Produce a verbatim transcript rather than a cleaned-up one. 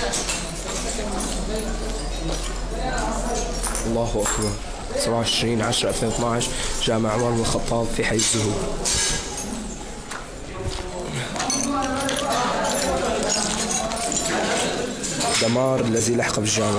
الله أكبر. سبعة وعشرين عشرة ألفين واثناشر، جامع عمر بن الخطاب في حي الزهور. دمار الذي لحق بالجامع.